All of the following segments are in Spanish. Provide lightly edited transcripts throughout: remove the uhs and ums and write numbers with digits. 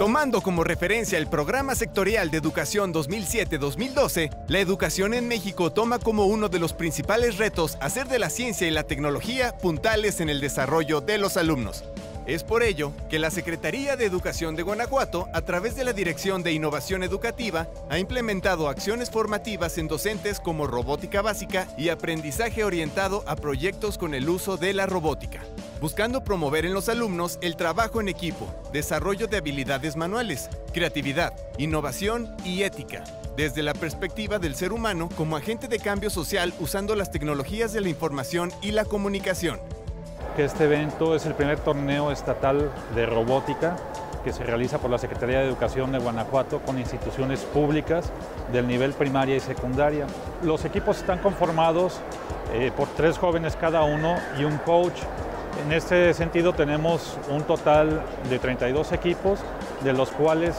Tomando como referencia el Programa Sectorial de Educación 2007-2012, la educación en México toma como uno de los principales retos hacer de la ciencia y la tecnología puntales en el desarrollo de los alumnos. Es por ello que la Secretaría de Educación de Guanajuato, a través de la Dirección de Innovación Educativa, ha implementado acciones formativas en docentes como robótica básica y aprendizaje orientado a proyectos con el uso de la robótica, buscando promover en los alumnos el trabajo en equipo, desarrollo de habilidades manuales, creatividad, innovación y ética, desde la perspectiva del ser humano como agente de cambio social usando las tecnologías de la información y la comunicación. Este evento es el primer torneo estatal de robótica que se realiza por la Secretaría de Educación de Guanajuato con instituciones públicas del nivel primaria y secundaria. Los equipos están conformados por 3 jóvenes cada uno y un coach. En este sentido tenemos un total de 32 equipos, de los cuales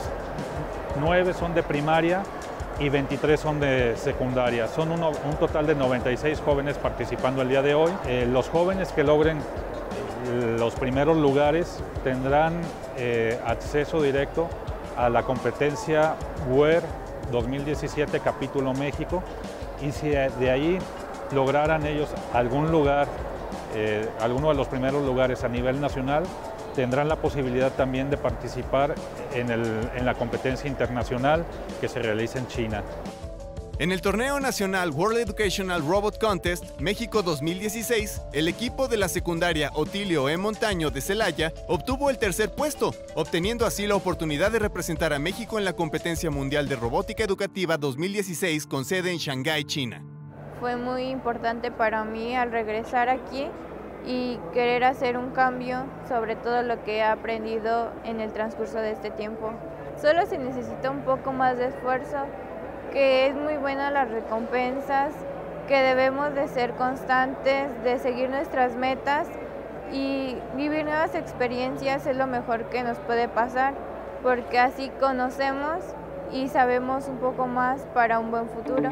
9 son de primaria y 23 son de secundaria. Son un total de 96 jóvenes participando el día de hoy. Los jóvenes que logren los primeros lugares tendrán acceso directo a la competencia WER 2017 Capítulo México, y si de ahí lograran ellos algún lugar, alguno de los primeros lugares a nivel nacional, tendrán la posibilidad también de participar en la competencia internacional que se realiza en China. En el torneo nacional World Educational Robot Contest México 2016, el equipo de la secundaria Otilio E. Montaño de Celaya obtuvo el tercer puesto, obteniendo así la oportunidad de representar a México en la competencia mundial de robótica educativa 2016 con sede en Shanghái, China. Fue muy importante para mí al regresar aquí y querer hacer un cambio sobre todo lo que he aprendido en el transcurso de este tiempo. Solo se necesita un poco más de esfuerzo, que es muy buena las recompensas, que debemos de ser constantes, de seguir nuestras metas y vivir nuevas experiencias es lo mejor que nos puede pasar, porque así conocemos y sabemos un poco más para un buen futuro.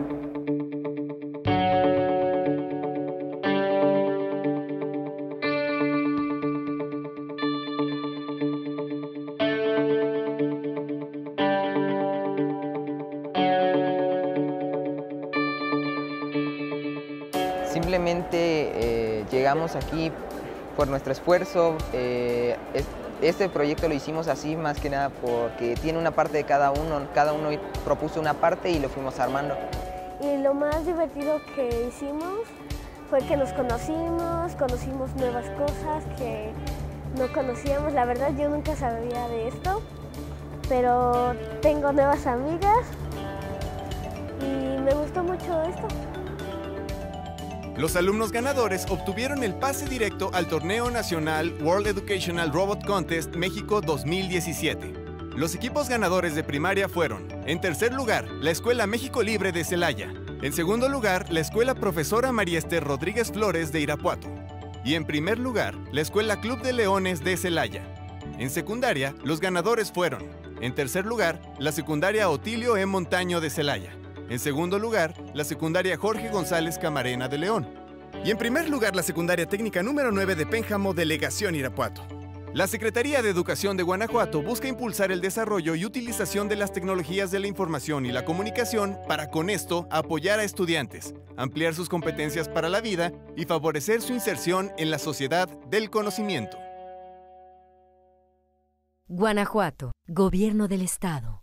Simplemente llegamos aquí por nuestro esfuerzo. Este proyecto lo hicimos así más que nada porque tiene una parte de cada uno propuso una parte y lo fuimos armando. Y lo más divertido que hicimos fue que nos conocimos nuevas cosas que no conocíamos. La verdad yo nunca sabía de esto, pero tengo nuevas amigas y me gustó mucho esto. Los alumnos ganadores obtuvieron el pase directo al torneo nacional World Educational Robot Contest México 2017. Los equipos ganadores de primaria fueron, en tercer lugar, la Escuela México Libre de Celaya; en segundo lugar, la Escuela Profesora María Esther Rodríguez Flores de Irapuato; y en primer lugar, la Escuela Club de Leones de Celaya. En secundaria, los ganadores fueron, en tercer lugar, la Secundaria Otilio E. Montaño de Celaya; en segundo lugar, la secundaria Jorge González Camarena de León; y en primer lugar, la secundaria técnica número 9 de Pénjamo, Delegación Irapuato. La Secretaría de Educación de Guanajuato busca impulsar el desarrollo y utilización de las tecnologías de la información y la comunicación para con esto apoyar a estudiantes, ampliar sus competencias para la vida y favorecer su inserción en la sociedad del conocimiento. Guanajuato, Gobierno del Estado.